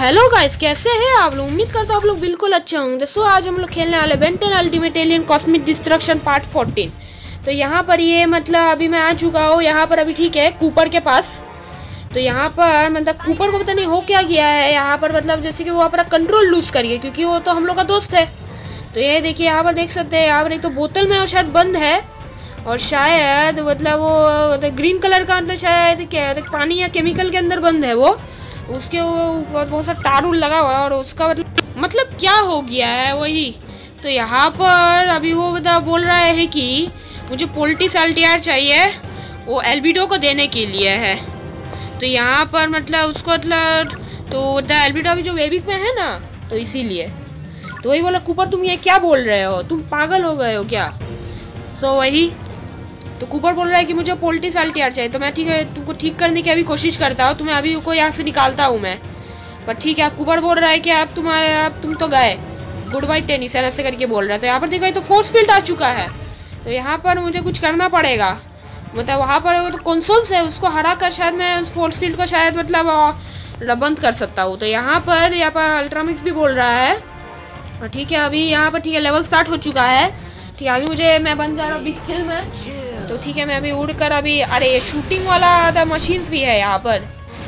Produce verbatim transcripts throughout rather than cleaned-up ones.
Hello guys, कैसे हैं आप लोग। उम्मीद करता हूँ आप लोग बिल्कुल अच्छे होंगे। सो आज हम लोग खेलने वाले Ben ten ultimate alien cosmic destruction part fourteen. तो यहाँ पर ये मतलब अभी मैं आ चुका हूँ यहाँ पर अभी, ठीक है, कूपर के पास। तो यहाँ पर मतलब कूपर को पता नहीं हो क्या गया है यहाँ पर, मतलब जैसे कि वो अपना कंट्रोल लूज करिए, क्योंकि वो तो हम लोग का दोस्त है। तो ये देखिए यहाँ पर देख सकते हैं, यहाँ पर एक तो बोतल में और शायद बंद है, और शायद मतलब वो ग्रीन कलर का मतलब शायद क्या पानी या केमिकल के अंदर बंद है वो। उसके ऊपर बहुत सा टारूल लगा हुआ है, और उसका मतलब मतलब क्या हो गया है वही। तो यहाँ पर अभी वो बता बोल रहा है कि मुझे पोल्टिस अल्टीआर चाहिए, वो एल्बिडो को देने के लिए है। तो यहाँ पर मतलब उसको मतलब तो एल्बिडो अभी जो वेबिक में है ना, तो इसीलिए तो वही बोला कूपर तुम ये क्या बोल रहे हो, तुम पागल हो गए हो क्या। तो वही तो कूपर बोल रहा है कि मुझे पोल्टिस अल्टीआर चाहिए। तो मैं ठीक है तुमको ठीक करने की अभी कोशिश करता हूँ, तुम्हें अभी को यहाँ से निकालता हूँ मैं। पर ठीक है, कूपर बोल रहा है कि आप तुम्हारे आप तुम तो गए, गुड बाई टेनिस ऐसे करके बोल रहा है। तो यहाँ पर देखो ये तो फोर्स फील्ड आ चुका है, तो यहाँ पर मुझे कुछ करना पड़ेगा। मतलब वहाँ पर वो तो कंसोल्स है, उसको हरा कर शायद मैं उस फोर्स फील्ड को शायद मतलब बंद कर सकता हूँ। तो यहाँ पर यहाँ पर अल्ट्रामिक्स भी बोल रहा है। और ठीक है अभी यहाँ पर ठीक है लेवल स्टार्ट हो चुका है। ठीक है अभी मुझे मैं बन जा रहा हूँ बिग चिल में। तो ठीक है मैं अभी उड़ कर अभी, अरे ये शूटिंग वाला मशीन्स भी है यहाँ पर।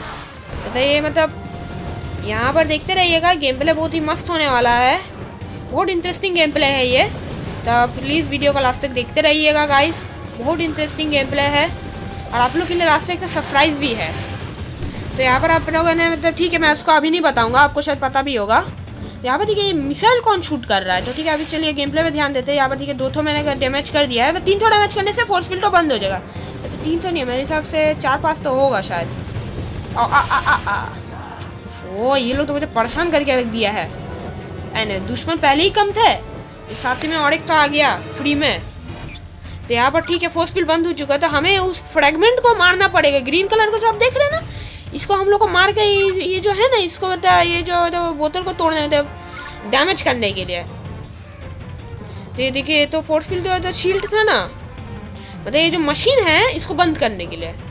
तो ये मतलब यहाँ पर देखते रहिएगा, गेम प्ले बहुत ही मस्त होने वाला है, बहुत इंटरेस्टिंग गेम प्ले है ये। तो प्लीज़ वीडियो को लास्ट तक देखते रहिएगा गाइस, बहुत इंटरेस्टिंग गेम प्ले है। और आप लोग के लिए लास्ट तक एक सरप्राइज भी है। तो यहाँ पर आप लोगों ने मतलब ठीक है मैं उसको अभी नहीं बताऊँगा, आपको शायद पता भी होगा। यहाँ पर देखिए मिसाइल कौन शूट कर रहा है। तो ठीक है अभी चलिए गेम प्ले में ध्यान देते हैं। यहाँ पर देखिए दो थो मैंने डैमेज कर दिया है, तो तीन थो डैमेज करने से फोर्स फील्ड तो बंद हो जाएगा। ऐसे तीन तो नहीं है मेरे हिसाब से, चार पाँच तो होगा शायद। आ, आ, आ, आ, आ। ओ ये लोग तो मुझे परेशान करके रख दिया है। एने दुश्मन पहले ही कम थे, साथ में और एक तो आ गया फ्री में। तो यहाँ पर ठीक है फोर्स फील्ड बंद हो चुका है, तो हमें उस फ्रेगमेंट को मारना पड़ेगा। ग्रीन कलर को जो आप देख रहे हैं ना, इसको हम लोग को मार के ये जो है ना, इसको बता ये जो, जो बोतल को तोड़ने डैमेज करने के लिए। तो ये देखिए तो फोर्स फील्ड जो शील्ड था ना, मतलब ये जो मशीन है इसको बंद करने के लिए।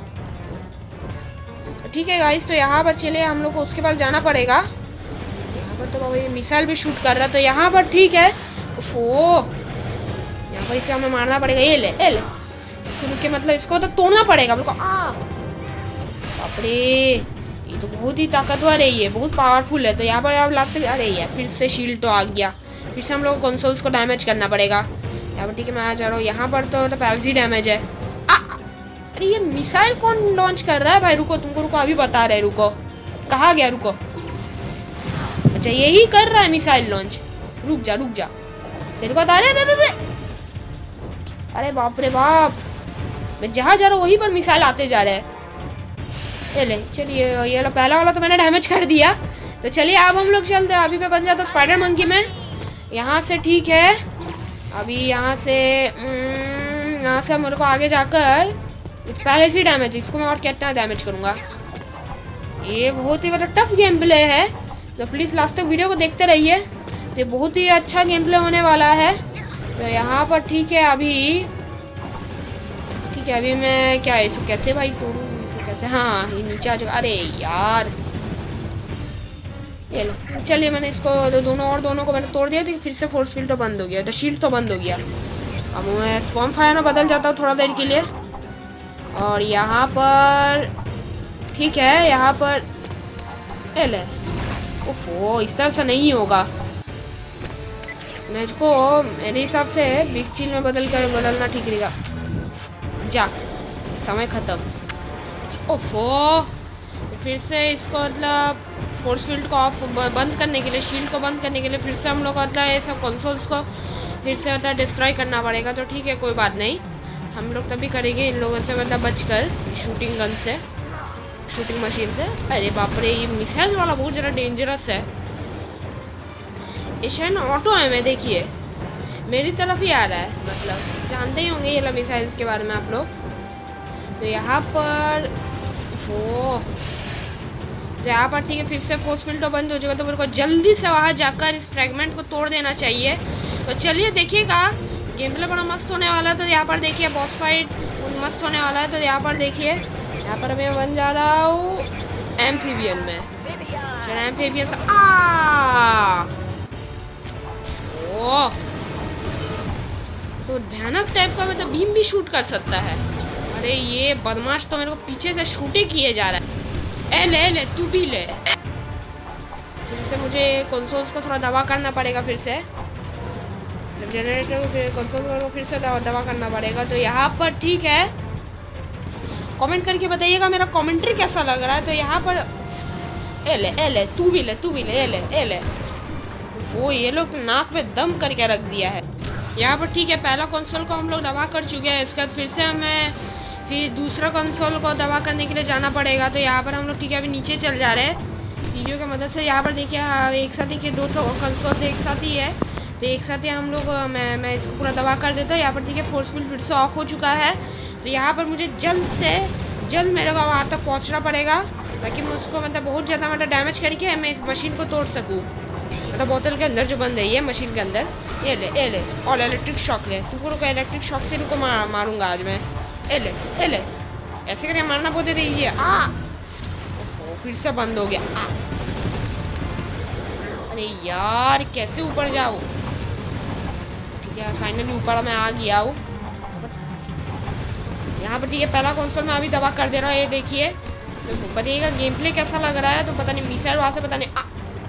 ठीक है गाइस, तो यहाँ पर चले हम लोग को उसके पास जाना पड़ेगा। यहाँ पर तो बाबा ये मिसाइल भी शूट कर रहा, तो यहाँ पर ठीक है ओह यहाँ पर इसे हमें मारना पड़ेगा। ये ले ये ले इसको के मतलब इसको तो तोड़ना पड़ेगा हम लोग को। आ बाप रे ये तो बहुत ही ताकतवर है, ये बहुत पावरफुल है। तो यहाँ पर आप लास्ट, अरे यार फिर से शील्ड तो आ गया, फिर से हम लोग को कंसोल्स को डैमेज करना पड़ेगा। यहाँ पर ठीक है मैं आ जा रहा हूँ। यहाँ पर तो, तो पैल्सी डैमेज है। आ, अरे ये मिसाइल कौन लॉन्च कर रहा है भाई, रुको तुमको रुको अभी बता रहे, रुको कहाँ गया, रुको। अच्छा यही कर रहा है मिसाइल लॉन्च, रुक जा रुक जा तेरे को बता रहे। अरे बाप रे बाप, मैं जहाँ जा रहा हूँ वहीं पर मिसाइल आते जा रहे हैं। ये ले चलिए ये लो पहला वाला तो मैंने डैमेज कर दिया। तो चलिए अब हम लोग चलते हैं। अभी मैं बन जाता हूँ स्पाइडर मंकी में यहाँ से। ठीक है अभी यहाँ से यहाँ से मेरे को आगे जाकर पहले से डैमेज, इसको मैं और कितना डैमेज करूँगा। ये बहुत ही मतलब टफ गेम प्ले है, तो प्लीज़ लास्ट तक वीडियो को देखते रहिए। तो बहुत ही अच्छा गेम प्ले होने वाला है। तो यहाँ पर ठीक है अभी ठीक है अभी मैं क्या इसको कैसे भाई तोड़ूँ, कैसे, हाँ ये नीचे आ जाएगा। अरे यार ये लो चलिए मैंने इसको दो, दोनों और दोनों को मैंने तोड़ दिया, तो फिर से फोर्स फील्ड तो बंद हो गया, तो शील्ड तो बंद हो गया। अब मैं स्वॉर्म फायर में बदल जाता हूँ थोड़ा देर के लिए। और यहाँ पर ठीक है यहाँ पर ये ले ओफो इस तरह से नहीं होगा, मेरे को मेरे हिसाब से बिग चिल में बदल कर बदलना ठीक रहेगा। जा समय ख़त्म। ओफो फिर से इसको मतलब फोर्स फील्ड को ऑफ बंद करने के लिए, शील्ड को बंद करने के लिए फिर से हम लोग मतलब ये सब कंसोल्स को फिर से मतलब डिस्ट्रॉय करना पड़ेगा। तो ठीक है कोई बात नहीं, हम लोग तभी करेंगे इन लोगों से मतलब बचकर, शूटिंग गन से, शूटिंग मशीन से। अरे बाप रे ये मिसाइल वाला बहुत ज़्यादा डेंजरस है। ये शायद ऑटो है, मैं देखिए मेरी तरफ ही आ रहा है, मतलब जानते ही होंगे ये मिसाइल्स के बारे में आप लोग। तो यहाँ पर वो तो यहाँ पर ठीक है फिर से फोर्स फील्ड तो बंद हो जाएगा, तो मेरे को जल्दी से वहाँ जाकर इस फ्रेगमेंट को तोड़ देना चाहिए। तो चलिए देखिएगा गेम प्ले बड़ा मस्त होने वाला है। तो यहाँ पर देखिए बॉस फाइट मस्त होने वाला है। तो यहाँ पर देखिए यहाँ पर मैं बन जा रहा हूँ एम्फीबियन में। चल एम्फीबियंस आ ओ तो भयानक टाइप का मतलब बीम भी शूट कर सकता है। अरे ये बदमाश तो मेरे को पीछे से शूटिंग किए जा रहा है। ए ले ले तू भी ले। फिर से मुझे कंसोल्स को थोड़ा दबा करना पड़ेगा फिर से जनरेटर को फिर कंसोल को फिर से दबा दबा करना पड़ेगा। तो यहाँ पर ठीक है, कमेंट करके बताइएगा मेरा कमेंट्री कैसा लग रहा है। तो यहाँ पर ए ले ए ले तू भी ले तू भी ले ए ले ए ले वो ये लोग नाक में दम करके रख दिया है। यहाँ पर ठीक है, पहला कंसोल को हम लोग दबा कर चुके हैं। इसके बाद फिर से हमें फिर दूसरा कंसोल को दबा करने के लिए जाना पड़ेगा। तो यहाँ पर हम लोग ठीक है अभी नीचे चल जा रहे हैं सीढ़ियों की मदद से। यहाँ पर देखिए एक साथ देखिए दो कंसोल एक साथ ही है, तो एक साथ ही हम लोग मैं मैं इसको पूरा दबा कर देता हूँ। यहाँ पर ठीक है फोर्स फील्ड फिर से ऑफ हो चुका है। तो यहाँ पर मुझे जल्द से जल्द मेरे को वहाँ तक पहुँचना पड़ेगा ताकि मैं उसको मतलब बहुत ज़्यादा मतलब डैमेज करके मैं इस मशीन को तोड़ सकूँ। मतलब बोतल के अंदर जो बंद है ये मशीन के अंदर ये ले ए ले और इलेक्ट्रिक शॉक ले। तुमको रुको इलेक्ट्रिक शॉक से रुको मार, मारूंगा आज मैं। ए ले ए ले ऐसे करके मारना बहुत रही है। आ फिर से बंद हो गया। आ अरे यार कैसे ऊपर जाओ। ठीक है फाइनली ऊपर मैं आ गया हूँ। यहाँ पर ठीक है पहला कंसोल मैं अभी दबा कर दे रहा हूँ। ये देखिए तो बताइएगा गेम प्ले कैसा लग रहा है। तो पता नहीं मिसाइल वहाँ से पता नहीं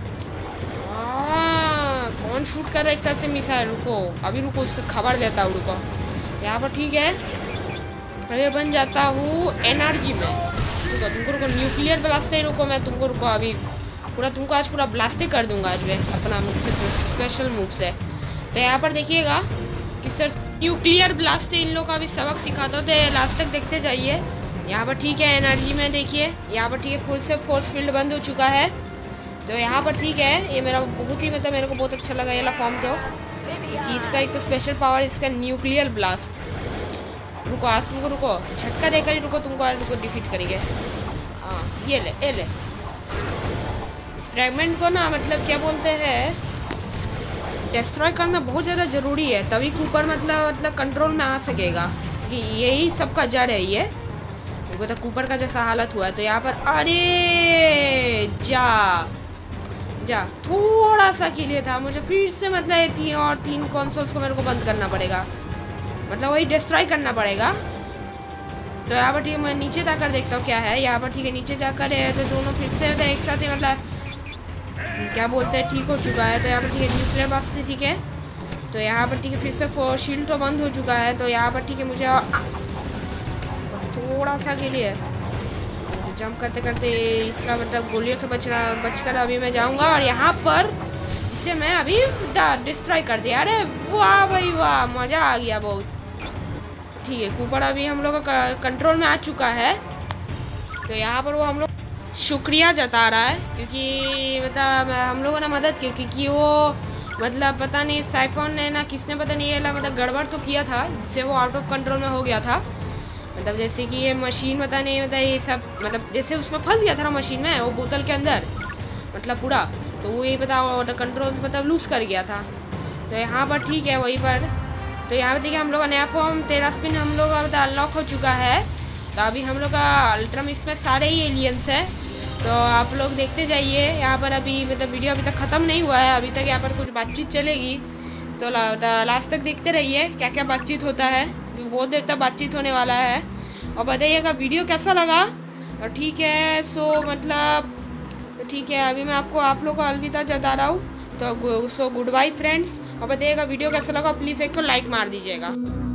आ, कौन शूट कर रहा है इस तरह से मिसाइल। रुको अभी रुको उसका खबर लेता हूँ रुको। यहाँ पर ठीक है अभी बन जाता हूँ एनर्जी में। रुको तुमको रुको न्यूक्लियर ब्लास्ट ही रुको मैं तुमको रुको अभी पूरा तुमको आज पूरा ब्लास्ट ही कर दूंगा आज मैं अपना मुझसे स्पेशल मूव से। तो यहाँ पर देखिएगा किस तरह न्यूक्लियर ब्लास्ट इन लोग का भी सबक सिखाता तो लास्ट तक देखते जाइए। यहाँ पर ठीक है एनर्जी में देखिए यहाँ पर ठीक है फुल से फोर्स फील्ड बंद हो चुका है। तो यहाँ पर ठीक है ये मेरा बहुत ही मतलब मेरे को बहुत अच्छा लगा ये वाला फॉर्म। तो कि इसका एक तो स्पेशल पावर इसका न्यूक्लियर ब्लास्ट। रुको आज तुमको रुको झटका देकर ही रुको तुमको आज रुको डिफीट करेंगे। हाँ ये ले ए ले इस फ्रैगमेंट को ना मतलब क्या बोलते हैं डिस्ट्रॉय करना बहुत ज़्यादा ज़रूरी है तभी ऊपर मतलब मतलब कंट्रोल में आ सकेगा कि यही सबका जड़ है ये। तो कूपर का जैसा हालत हुआ है। तो यहाँ पर अरे जा जा थोड़ा सा के लिए था मुझे फिर से मतलब तीन और तीन कंसोल्स को मेरे को बंद करना पड़ेगा मतलब वही डिस्ट्रॉय करना पड़ेगा। तो यहाँ पर ठीक है मैं नीचे जाकर देखता हूँ क्या है। यहाँ पर ठीक है नीचे जाकर है तो दोनों फिर से एक साथ ही मतलब क्या बोलते हैं ठीक हो चुका है। तो यहाँ पर ठीक है न्यूक्लियर ब्लास्ट से ठीक है। तो यहाँ पर ठीक है फिर से शील्ड तो बंद हो चुका है। तो यहाँ पर ठीक है मुझे बस थोड़ा सा के लिए जंप करते करते इसका मतलब गोलियों से बचना बचकर अभी मैं जाऊँगा और यहाँ पर इसे मैं अभी डिस्ट्रॉय कर दिया। अरे वाह भाई वाह मज़ा आ गया बहुत। ठीक है कूपर अभी हम लोग का कंट्रोल में आ चुका है। तो यहाँ पर वो हम लोग शुक्रिया जता रहा है क्योंकि मतलब हम लोगों ने मदद की क्योंकि वो मतलब पता नहीं साइफोन ने ना किसने पता नहीं ये मतलब गड़बड़ तो किया था जिससे वो आउट ऑफ कंट्रोल में हो गया था। मतलब जैसे कि ये मशीन पता नहीं मतलब ये सब मतलब जैसे उसमें फंस गया था मशीन में वो बोतल के अंदर मतलब पूरा तो वो ये पता कंट्रोल मतलब लूज कर गया था। तो यहाँ पर ठीक है वहीं पर तो यहाँ पर देखिए हम लोग का नया फॉर्म तेरह स्पिन हम लोग का मतलब अनलॉक हो चुका है। तो अभी हम लोग का अल्ट्रम इसमें सारे ही एलियंस हैं। तो आप लोग देखते जाइए। यहाँ पर अभी मतलब वीडियो अभी तक ख़त्म नहीं हुआ है अभी तक यहाँ पर कुछ बातचीत चलेगी। तो ला, लास्ट तक देखते रहिए क्या क्या बातचीत होता है क्योंकि बहुत देर तक बातचीत होने वाला है। और बताइएगा वीडियो कैसा लगा। और ठीक है सो मतलब तो ठीक है अभी मैं आपको आप लोग को अलविदा जता रहा हूँ। तो सो गुड बाय फ्रेंड्स। और बताइएगा वीडियो कैसा लगा प्लीज़ एक तो लाइक मार दीजिएगा।